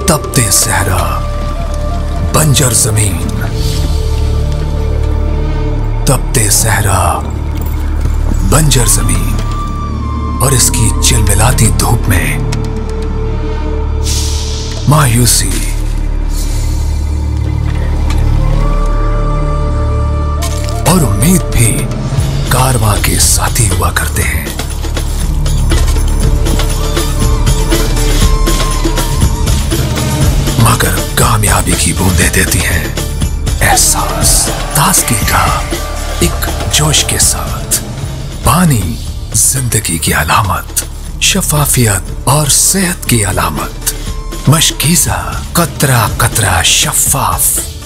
तपते सहरा, बंजर जमीन, तपते सहरा, बंजर जमीन और इसकी चिलमिलाती धूप में मायूसी, और उम्मीद भी कारवां के साथी हुआ करते हैं। मगर कामयाबी की बूंदें देती हैं एहसास, ताजगी का एक जोश के साथ। पानी जिंदगी की अलामत, शफाफियत और सेहत की अलामत। मशकीज़ा, कतरा कतरा शफाफ।